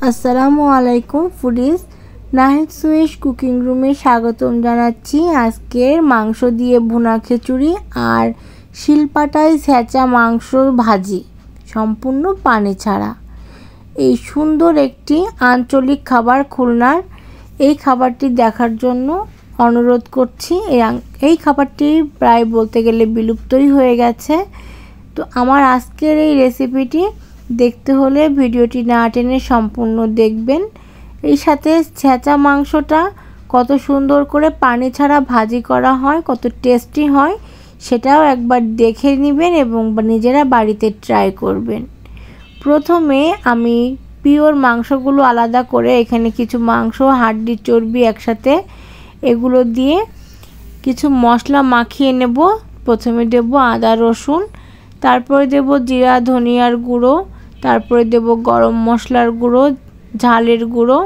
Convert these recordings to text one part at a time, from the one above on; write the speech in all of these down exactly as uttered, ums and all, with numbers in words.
আসসালামু আলাইকুম foodies, Nahid Swiss cooking রুমে স্বাগতম জানাচ্ছি। আজকের মাংস দিয়ে ভুনা খিচুড়ি আর শিলপাটায় ছেঁচা মাংস ভাজি, সম্পূর্ণ পানি ছাড়া। এই সুন্দর একটি আঞ্চলিক খাবার খুলনার। এই খাবারটি দেখার জন্য অনুরোধ করছি। এই খাবারটি প্রায় বলতে গেলে বিলুপ্তই হয়ে গেছে। তো আমার আজকের এই রেসিপিটি দেখতে হলে ভিডিওটি না টেনে সম্পূর্ণ দেখবেন। এই সাথে ছেঁচা মাংসটা কত সুন্দর করে পানি ছাড়া ভাজি করা হয়, কত টেস্টি হয়, সেটাও একবার দেখে নেবেন এবং নিজেরা বাড়িতে ট্রাই করবেন। প্রথমে আমি পিওর মাংসগুলো আলাদা করে এখানে কিছু মাংস, হাড্ডি, চর্বি একসাথে এগুলো দিয়ে কিছু মশলা মাখিয়ে নেব। প্রথমে দেব আদা রসুন, তারপরে দেব জিরা ধনিয়ার গুঁড়ো, তারপরে দেব গরম মশলার গুঁড়ো, ঝালের গুঁড়ো,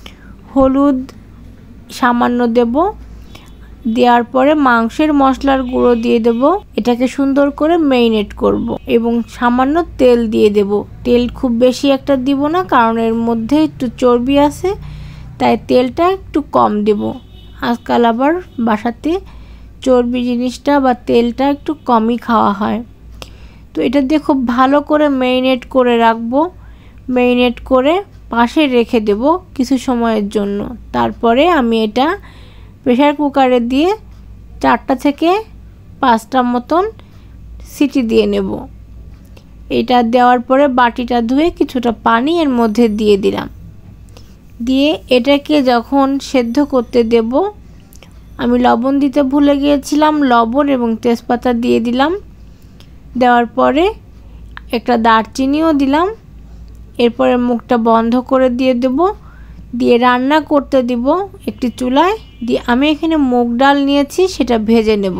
হলুদ সামান্য দেব। দেওয়ার পরে মাংসের মশলার গুঁড়ো দিয়ে দেব। এটাকে সুন্দর করে ম্যারিনেট করব এবং সামান্য তেল দিয়ে দেব। তেল খুব বেশি একটা দিব না, কারণ এর মধ্যে একটু চর্বি আছে, তাই তেলটা একটু কম দেব। আজকাল আবার বাসাতে চর্বি জিনিসটা বা তেলটা একটু কমই খাওয়া হয়। তো এটা দিয়ে খুব ভালো করে ম্যারিনেট করে রাখবো। ম্যারিনেট করে পাশে রেখে দেব কিছু সময়ের জন্য। তারপরে আমি এটা প্রেসার কুকারে দিয়ে চারটা থেকে পাঁচটা মতন সিটি দিয়ে নেব। এটা দেওয়ার পরে বাটিটা ধুয়ে কিছুটা পানি এর মধ্যে দিয়ে দিলাম। দিয়ে এটাকে যখন সেদ্ধ করতে দেব, আমি লবণ দিতে ভুলে গিয়েছিলাম, লবণ এবং তেজপাতা দিয়ে দিলাম। দেওয়ার পরে একটা দারচিনিও দিলাম। এরপরে মুখটা বন্ধ করে দিয়ে দেব। দিয়ে রান্না করতে দিব একটি চুলায়। দিয়ে আমি এখানে মুগ ডাল নিয়েছি, সেটা ভেজে নেব।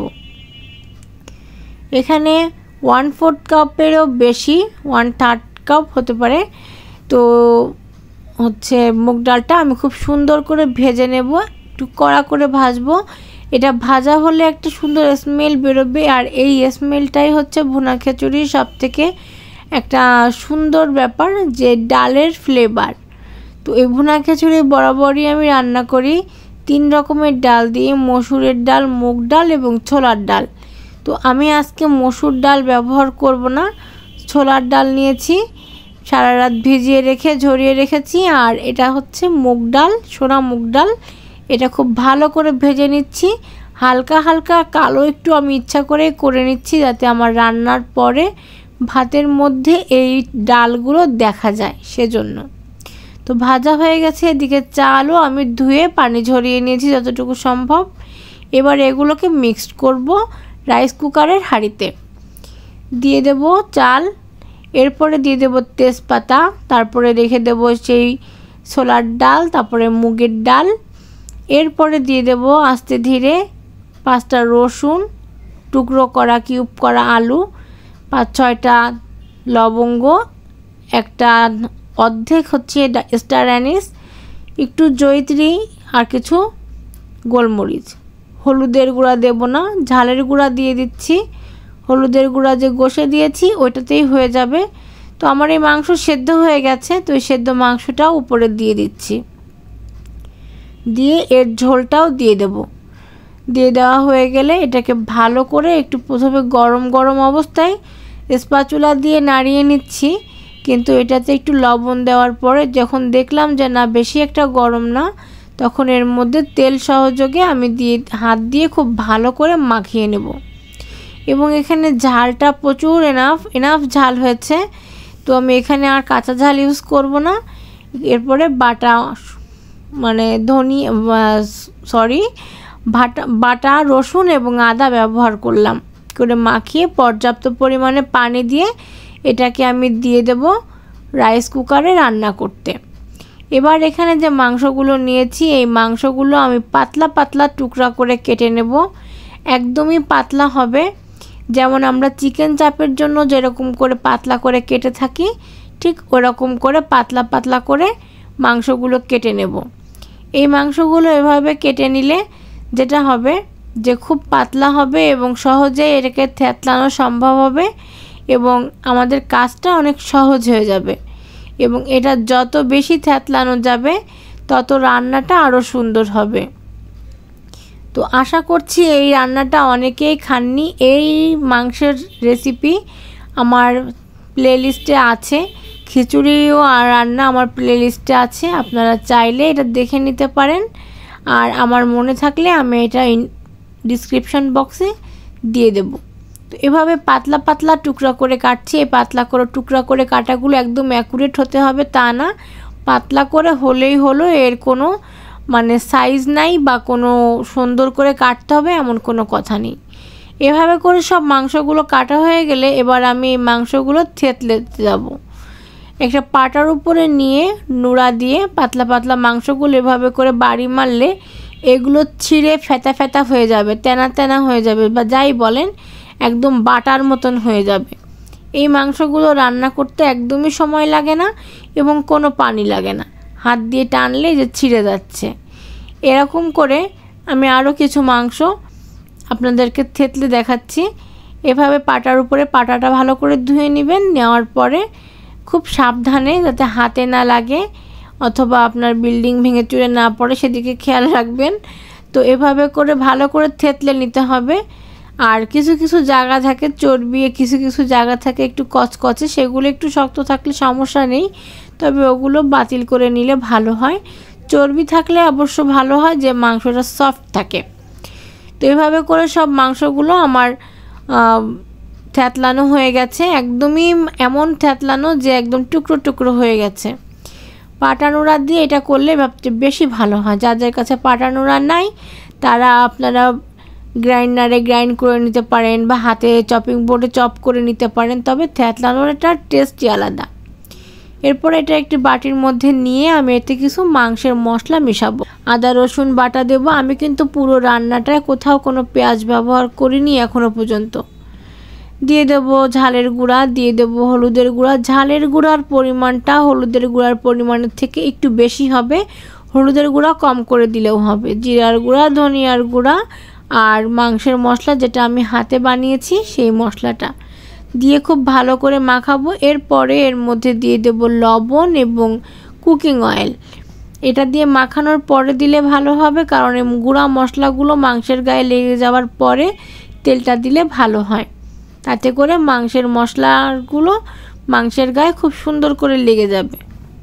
এখানে ওয়ান ফোর্থ কাপেরও বেশি, ওয়ান থার্ড কাপ হতে পারে। তো হচ্ছে মুগ ডালটা আমি খুব সুন্দর করে ভেজে নেব, একটু কড়া করে ভাজবো। এটা ভাজা হলে একটা সুন্দর স্মেল বেরোবে, আর এই স্মেলটাই হচ্ছে ভুনা খিচুড়ির সব থেকে একটা সুন্দর ব্যাপার, যে ডালের ফ্লেভার। তো এই ভুনা খিচুড়ি বরাবরই আমি রান্না করি তিন রকমের ডাল দিয়ে, মসুরের ডাল, মুগ ডাল এবং ছোলার ডাল। তো আমি আজকে মসুর ডাল ব্যবহার করব না, ছোলার ডাল নিয়েছি, সারা রাত ভিজিয়ে রেখে ঝরিয়ে রেখেছি। আর এটা হচ্ছে মুগ ডাল, সোনা মুগ ডাল। এটা খুব ভালো করে ভেজে নিচ্ছি, হালকা হালকা কালো একটু আমি ইচ্ছা করে করে নিচ্ছি, যাতে আমার রান্নার পরে ভাতের মধ্যে এই ডালগুলো দেখা যায়, সেজন্য। তো ভাজা হয়ে গেছে। এদিকে চালও আমি ধুয়ে পানি ঝরিয়ে নিয়েছি যতটুকু সম্ভব। এবার এগুলোকে মিক্সড করব রাইস কুকারের হাঁড়িতে। দিয়ে দেব চাল, এরপরে দিয়ে দেব তেজপাতা, তারপরে রেখে দেব সেই ছোলার ডাল, তারপরে মুগের ডাল। এরপরে দিয়ে দেব আস্তে ধীরে পাঁচটা রসুন, টুকরো করা কিউব করা আলু, পাঁচ ছয়টা লবঙ্গ, একটা অর্ধেক হচ্ছে স্টার অ্যানিস, একটু জয়িত্রী, আর কিছু গোলমরিচ। হলুদের গুঁড়া দেব না, ঝালের গুঁড়া দিয়ে দিচ্ছি। হলুদের গুঁড়া যে ঘষে দিয়েছি ওইটাতেই হয়ে যাবে। তো আমার এই মাংস সেদ্ধ হয়ে গেছে, তো এই সেদ্ধ মাংসটাও উপরে দিয়ে দিচ্ছি। দিয়ে এর ঝোলটাও দিয়ে দেব। দিয়ে দেওয়া হয়ে গেলে এটাকে ভালো করে একটু প্রথমে গরম গরম অবস্থায় স্প্যাচুলা দিয়ে নাড়িয়ে নিচ্ছি। কিন্তু এটাতে একটু লবণ দেওয়ার পরে যখন দেখলাম যে না বেশি একটা গরম না, তখন এর মধ্যে তেল সহযোগে আমি দিয়ে হাত দিয়ে খুব ভালো করে মাখিয়ে নেব। এবং এখানে ঝালটা প্রচুর এনাফ এনাফ ঝাল হয়েছে, তো আমি এখানে আর কাঁচা ঝাল ইউজ করব না। এরপরে বাটা মানে ধনি সরি বাটা বাটা রসুন এবং আদা ব্যবহার করলাম, করে মাখিয়ে পর্যাপ্ত পরিমাণে পানি দিয়ে এটাকে আমি দিয়ে দেব রাইস কুকারে রান্না করতে। এবার এখানে যে মাংসগুলো নিয়েছি, এই মাংসগুলো আমি পাতলা পাতলা টুকরা করে কেটে নেব। একদমই পাতলা হবে, যেমন আমরা চিকেন চাপের জন্য যেরকম করে পাতলা করে কেটে থাকি, ঠিক ওরকম করে পাতলা পাতলা করে মাংসগুলো কেটে নেব। এই মাংসগুলো এভাবে কেটে নিলে যেটা হবে যে খুব পাতলা হবে এবং সহজে এটাকে থেতলানো সম্ভব হবে এবং আমাদের কাজটা অনেক সহজ হয়ে যাবে। এবং এটা যত বেশি থেতলানো যাবে তত রান্নাটা আরও সুন্দর হবে। তো আশা করছি এই রান্নাটা অনেকেই খাননি। এই মাংসের রেসিপি আমার প্লেলিস্টে আছে, খিচুড়িও আর রান্না আমার প্লেলিস্টে আছে, আপনারা চাইলে এটা দেখে নিতে পারেন। আর আমার মনে থাকলে আমি এটা ডিসক্রিপশন বক্সে দিয়ে দেব। তো এভাবে পাতলা পাতলা টুকরা করে কাটছি। এই পাতলা করে টুকরা করে কাটাগুলো একদম অ্যাকুরেট হতে হবে তা না, পাতলা করে হলেই হলো, এর কোনো মানে সাইজ নাই বা কোনো সুন্দর করে কাটতে হবে এমন কোনো কথা নেই। এভাবে করে সব মাংসগুলো কাটা হয়ে গেলে এবার আমি মাংসগুলো থেতলে যাব। একটা পাটার উপরে নিয়ে নুড়া দিয়ে পাতলা পাতলা মাংসগুলো এভাবে করে বাড়ি মারলে এগুলো ছিঁড়ে ফেতা ফেতা হয়ে যাবে, তেনা তেনা হয়ে যাবে, বা যাই বলেন একদম বাটার মতন হয়ে যাবে। এই মাংসগুলো রান্না করতে একদমই সময় লাগে না এবং কোনো পানি লাগে না, হাত দিয়ে টানলে যে ছিঁড়ে যাচ্ছে। এরকম করে আমি আরও কিছু মাংস আপনাদেরকে থেতলে দেখাচ্ছি। এভাবে পাটার উপরে পাটাটা ভালো করে ধুয়ে নেবেন, নেওয়ার পরে খুব সাবধানে যাতে হাতে না লাগে অথবা আপনার বিল্ডিং ভেঙে চুরে না পড়ে সেদিকে খেয়াল রাখবেন। তো এভাবে করে ভালো করে থেতলে নিতে হবে। আর কিছু কিছু জায়গা থাকে চর্বি, কিছু কিছু জায়গা থাকে একটু কচকচে, সেগুলো একটু শক্ত থাকলে সমস্যা নেই, তবে ওগুলো বাতিল করে নিলে ভালো হয়। চর্বি থাকলে অবশ্য ভালো হয় যে মাংসটা সফট থাকে। তো এভাবে করে সব মাংসগুলো আমার থেতলানো হয়ে গেছে, একদমই এমন থেতলানো যে একদম টুকরো টুকরো হয়ে গেছে। পাটা নোড়া দিয়ে এটা করলে ভাবতে বেশি ভালো হয়। যাদের কাছে পাটা নোড়া নাই তারা আপনারা গ্রাইন্ডারে গ্রাইন্ড করে নিতে পারেন বা হাতে চপিং বোর্ডে চপ করে নিতে পারেন, তবে থেতলানোটার টেস্টই আলাদা। এরপর এটা একটি বাটির মধ্যে নিয়ে আমি এতে কিছু মাংসের মশলা মেশাবো। আদা রসুন বাটা দেব। আমি কিন্তু পুরো রান্নাটায় কোথাও কোনো পেঁয়াজ ব্যবহার করিনি এখনো পর্যন্ত। দিয়ে দেব ঝালের গুঁড়া, দিয়ে দেব হলুদের গুঁড়া। ঝালের গুঁড়ার পরিমাণটা হলুদের গুঁড়ার পরিমাণের থেকে একটু বেশি হবে, হলুদের গুঁড়া কম করে দিলেও হবে। জিরার গুঁড়া, ধনিয়ার গুঁড়া আর মাংসের মশলা যেটা আমি হাতে বানিয়েছি সেই মশলাটা দিয়ে খুব ভালো করে মাখাবো। এরপরে এর মধ্যে দিয়ে দেব লবণ এবং কুকিং অয়েল। এটা দিয়ে মাখানোর পরে দিলে ভালো হবে, কারণ এই গুঁড়া মশলাগুলো মাংসের গায়ে লেগে যাওয়ার পরে তেলটা দিলে ভালো হয়। তাতে করে মাংসের মশলাগুলো মাংসের গায়ে খুব সুন্দর করে লেগে যাবে।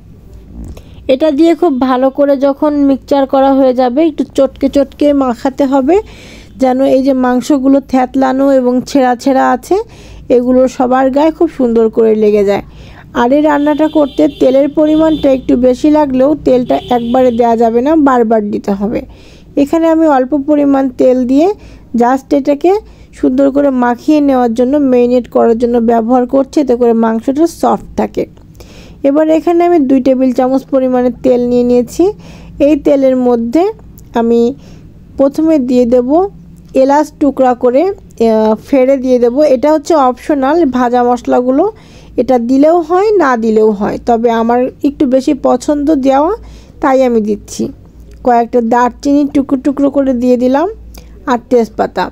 এটা দিয়ে খুব ভালো করে যখন মিক্সচার করা হয়ে যাবে একটু চটকে চটকে মাখাতে হবে, যেন এই যে মাংসগুলো থেতলানো এবং ছেঁড়া ছেঁড়া আছে এগুলো সবার গায়ে খুব সুন্দর করে লেগে যায়। আর এই রান্নাটা করতে তেলের পরিমাণটা একটু বেশি লাগলেও তেলটা একবারে দেওয়া যাবে না, বারবার দিতে হবে। এখানে আমি অল্প পরিমাণ তেল দিয়ে জাস্ট এটাকে সুন্দর করে মাখিয়ে নেওয়ার জন্য, ম্যারিনেট করার জন্য ব্যবহার করছি, এতে করে মাংসটা সফট থাকে। এবার এখানে আমি দুই টেবিল চামচ পরিমাণে তেল নিয়ে নিয়েছি। এই তেলের মধ্যে আমি প্রথমে দিয়ে দেব এলাচ টুকরা করে ফেড়ে দিয়ে দেব। এটা হচ্ছে অপশনাল, ভাজা মশলাগুলো এটা দিলেও হয় না দিলেও হয়, তবে আমার একটু বেশি পছন্দ দেওয়া তাই আমি দিচ্ছি। কয়েকটা দারচিনি টুকরো টুকরো করে দিয়ে দিলাম আর তেজপাতা।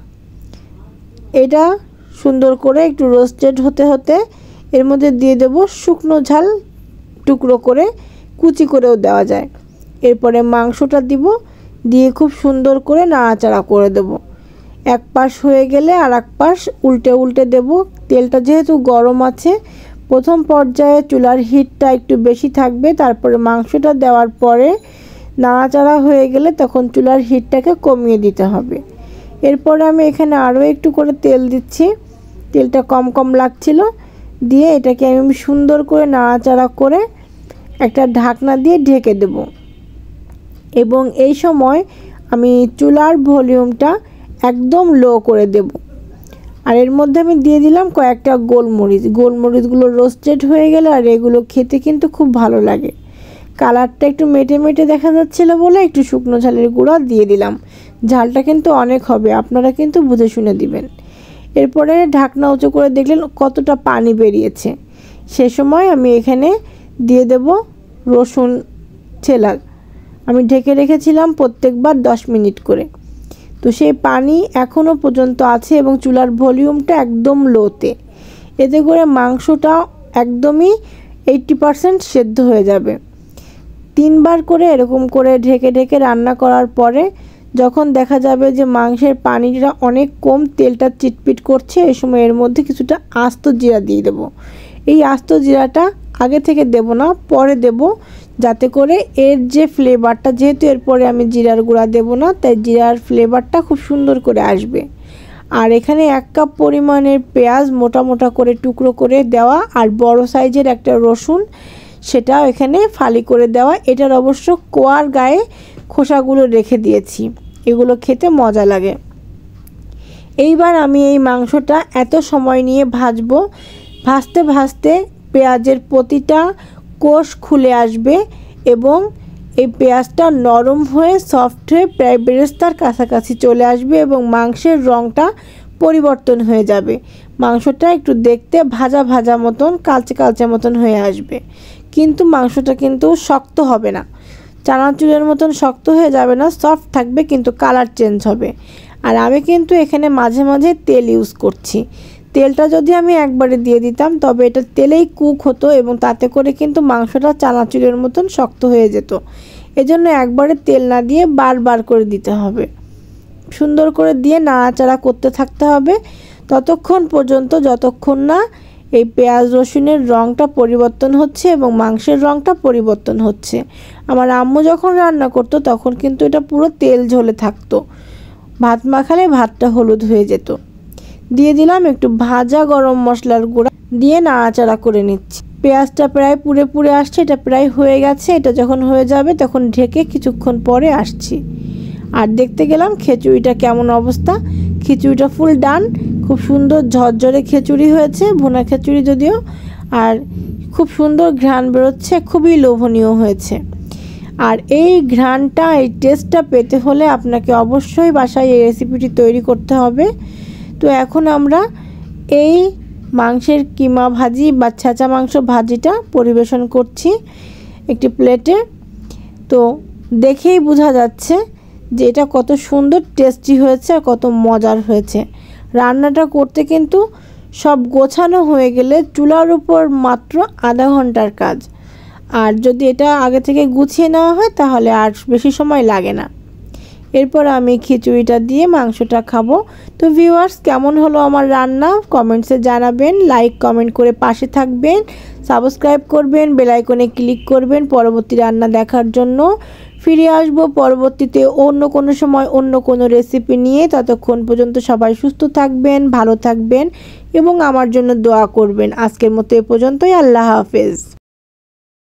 এটা সুন্দর করে একটু রোস্টেড হতে হতে এর মধ্যে দিয়ে দেব শুকনো ঝাল টুকরো করে, কুচি করেও দেওয়া যায়। এরপরে মাংসটা দিব, দিয়ে খুব সুন্দর করে নাড়াচাড়া করে দেব। এক পাশ হয়ে গেলে আর এক পাশ উল্টে উল্টে দেব। তেলটা যেহেতু গরম আছে প্রথম পর্যায়ে চুলার হিটটা একটু বেশি থাকবে, তারপরে মাংসটা দেওয়ার পরে নাড়াচাড়া হয়ে গেলে তখন চুলার হিটটাকে কমিয়ে দিতে হবে। এরপরে আমি এখানে আরও একটু করে তেল দিচ্ছি, তেলটা কম কম লাগছিল, দিয়ে এটাকে আমি সুন্দর করে নাড়াচাড়া করে একটা ঢাকনা দিয়ে ঢেকে দেব। এবং এই সময় আমি চুলার ভলিউমটা একদম লো করে দেব। আর এর মধ্যে আমি দিয়ে দিলাম কয়েকটা গোলমরিচ। গোলমরিচগুলো রোস্টেড হয়ে গেলে আর এগুলো খেতে কিন্তু খুব ভালো লাগে। কালারটা একটু মেটে মেটে দেখা যাচ্ছিলো বলে একটু শুকনো ঝালের গুঁড়া দিয়ে দিলাম। ঝালটা কিন্তু অনেক হবে, আপনারা কিন্তু বুঝে শুনে দিবেন। এরপরে ঢাকনা উঁচু করে দেখলেন কতটা পানি বেরিয়েছে, সে সময় আমি এখানে দিয়ে দেব রসুন ছেলা। আমি ঢেকে রেখেছিলাম প্রত্যেকবার দশ মিনিট করে। তো সেই পানি এখনও পর্যন্ত আছে এবং চুলার ভলিউমটা একদম লোতে। এতে করে মাংসটা একদমই এইট্টি পারসেন্ট সেদ্ধ হয়ে যাবে। তিনবার করে এরকম করে ঢেকে ঢেকে রান্না করার পরে যখন দেখা যাবে যে মাংসের পানিটা অনেক কম, তেলটা চিটপিট করছে, এই সময় এর মধ্যে কিছুটা আস্ত জিরা দিয়ে দেব। এই আস্ত জিরাটা আগে থেকে দেব না, পরে দেব, যাতে করে এর যে ফ্লেভারটা, যেহেতু এরপরে আমি জিরার গুঁড়া দেব না, তাই জিরার ফ্লেভারটা খুব সুন্দর করে আসবে। আর এখানে এক কাপ পরিমাণের পেঁয়াজ মোটা মোটা করে টুকরো করে দেওয়া, আর বড় সাইজের একটা রসুন, সেটাও এখানে ফালি করে দেওয়া। এটার অবশ্য কোয়ার গায়ে খোসাগুলো রেখে দিয়েছি, এগুলো খেতে মজা লাগে। এইবার আমি এই মাংসটা এত সময় নিয়ে ভাজবো, ভাজতে ভাজতে পেঁয়াজের প্রতিটা কোষ খুলে আসবে এবং এই পেঁয়াজটা নরম হয়ে সফট হয়ে প্রায় বেরেস্তার কাছাকাছি চলে আসবে এবং মাংসের রঙটা পরিবর্তন হয়ে যাবে। মাংসটা একটু দেখতে ভাজা ভাজা মতন, কালচে কালচে মতন হয়ে আসবে, কিন্তু মাংসটা কিন্তু শক্ত হবে না, চানাচুরের মতন শক্ত হয়ে যাবে না, সফট থাকবে, কিন্তু কালার চেঞ্জ হবে। আর আমি কিন্তু এখানে মাঝে মাঝে তেল ইউজ করছি। তেলটা যদি আমি একবারে দিয়ে দিতাম তবে এটা তেলেই কুক হতো এবং তাতে করে কিন্তু মাংসটা চানাচুরের মতন শক্ত হয়ে যেত। এজন্য একবারে তেল না দিয়ে বারবার করে দিতে হবে, সুন্দর করে দিয়ে নাড়াচাড়া করতে থাকতে হবে ততক্ষণ পর্যন্ত যতক্ষণ না এই পেঁয়াজ রসুনের রঙটা পরিবর্তন হচ্ছে এবং মাংসের রঙটা পরিবর্তন হচ্ছে। আমার আম্মু যখন রান্না করতো তখন কিন্তু এটা পুরো তেল ঝরে থাকতো, ভাত মাখালে ভাতটা হলুদ হয়ে যেত। দিয়ে দিলাম একটু ভাজা গরম মশলার গুঁড়া, দিয়ে নাড়াচাড়া করে নিচ্ছি। পেঁয়াজটা প্রায় পুড়ে পুড়ে আসছে, এটা প্রায় হয়ে গেছে। এটা যখন হয়ে যাবে তখন ঢেকে কিছুক্ষণ পরে আসছি। আর দেখতে গেলাম খিচুড়িটা কেমন অবস্থা। খিচুড়িটা ফুল ডান, খুব সুন্দর ঝরঝরে খিচুড়ি হয়েছে, ভুনা খিচুড়ি যদিও, আর খুব সুন্দর ঘ্রাণ বেরোচ্ছে, খুবই লোভনীয় হয়েছে। আর এই ঘ্রাণটা, এই টেস্টটা পেতে হলে আপনাকে অবশ্যই বাসায় এই রেসিপিটি তৈরি করতে হবে। তো এখন আমরা এই মাংসের কিমা ভাজি বা ছেঁচা মাংস ভাজিটা পরিবেশন করছি একটি প্লেটে। তো দেখেই বোঝা যাচ্ছে যে এটা কত সুন্দর টেস্টি হয়েছে আর কত মজার হয়েছে। রান্নাটা করতে কিন্তু সব গোছানো হয়ে গেলে চুলার উপর মাত্র আধা ঘন্টার কাজ, আর যদি এটা আগে থেকে গুছিয়ে নেওয়া হয় তাহলে আর বেশি সময় লাগে না। এরপর আমি খিচুড়িটা দিয়ে মাংসটা খাবো। তো ভিউয়ার্স, কেমন হলো আমার রান্না কমেন্টসে জানাবেন, লাইক কমেন্ট করে পাশে থাকবেন, সাবস্ক্রাইব করবেন, বেল আইকনে ক্লিক করবেন পরবর্তী রান্না দেখার জন্য। ফিরে আসবো পরবর্তীতে অন্য কোনো সময় অন্য কোনো রেসিপি নিয়ে। ততক্ষণ পর্যন্ত সবাই সুস্থ থাকবেন, ভালো থাকবেন এবং আমার জন্য দোয়া করবেন। আজকের মতো এ পর্যন্তই, আল্লাহ হাফেজ।